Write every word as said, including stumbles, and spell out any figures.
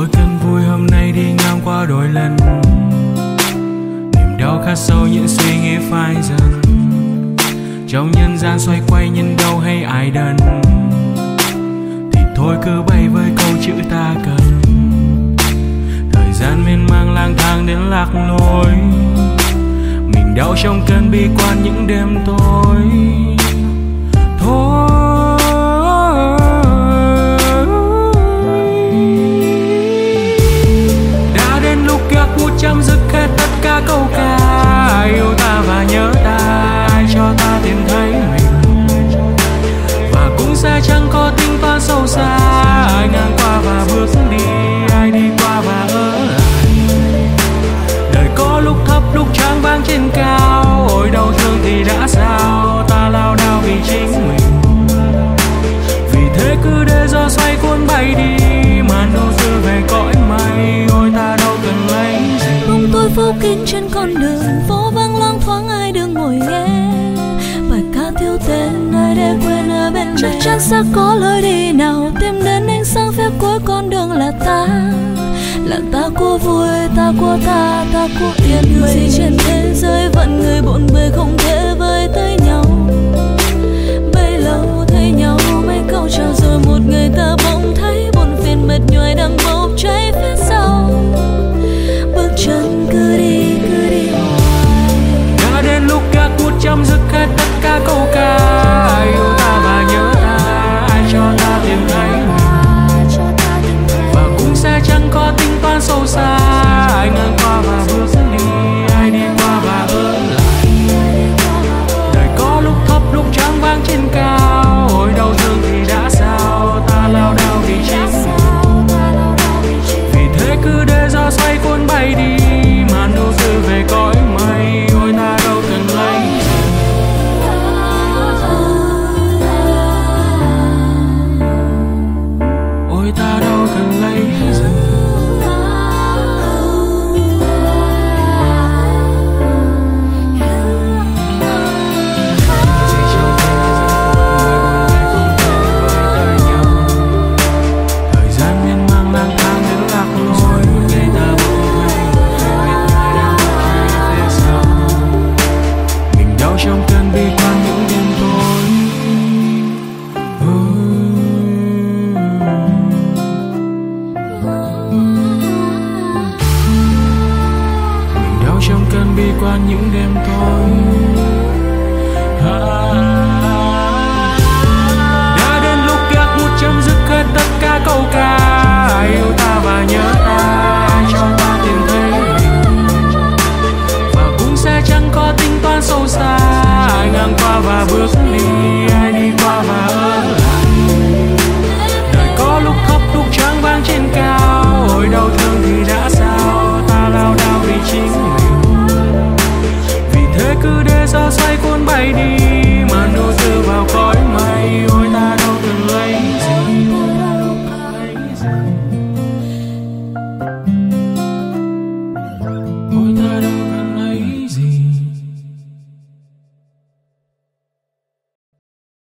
Mỗi cơn vui hôm nay đi ngang qua đôi lần, niềm đau khắc sâu những suy nghĩ phai dần. Trong nhân gian xoay quay nhìn đâu hay ai đần, thì thôi cứ bay với câu chữ ta cần. Thời gian miên man lang thang đến lạc lối, mình đau trong cơn bi quan những đêm tối. Thôi đã đến lúc ghét bút chấm dứt hết tất cả câu ca yêu ta và nhớ ta, ai cho ta tìm thấy mình. Và cũng sẽ chẳng có tính toán sâu xa, ai ngang qua và bước đi, ai đi qua và ở lại. Đời có lúc thấp lúc tráng vang trên cao, ôi đau thương thì đã sao, ta lao đao vì chính mình. Vì thế cứ để gió xoay cuốn bay đi, màn đổ rơi về cõi mây, ôi ta đâu cần lấy gì. Bóng tối phố kín trên con đường, phố vắng loang thoáng ai đứng ngồi nghe bài ca thiếu tên, ai để quên ở bên này. Chắc chắn sẽ có lối đi nào tìm đến ánh sáng phía cuối con đường là ta, là ta của vui, ta của ta, ta của yên bình. Gì trên thế giới vẫn người bộn bề không thể với tới nhau. Bấy lâu thấy nhau mấy câu chào rồi một ngày ta bỗng thấy buồn phiền mệt nhoài đang bốc cháy phía sau. Bước chân cứ đi cứ đi hoài. Đã đến lúc gác bút chấm dứt hết tất cả câu ca yêu ta và nhớ ta, ai cho ta tìm thấy mình. Và cũng sẽ chẳng có tính toán sâu xa, ai ngang qua và bước đi, ai đi qua và ở lại. Đời có lúc thấp lúc tráng vang trên cao, ôi đau thương thì đã sao, ta lao đao vì chính mình. Vì thế cứ để gió xoay cuốn bay đi, màn đổ rơi về cõi mây, ôi ta đâu cần lấy gì. Ôi ta đâu cần lấy gì. Trong cơn bi quan những đêm tối, mình đau trong cơn bi quan những đêm tối. Đã đến lúc gác bút chấm dứt hết tất cả câu ca yêu ta và nhớ ta, ai cho ta tìm thấy mình. Và cũng sẽ chẳng có tính toán sâu xa, ai ngang qua và bước đi,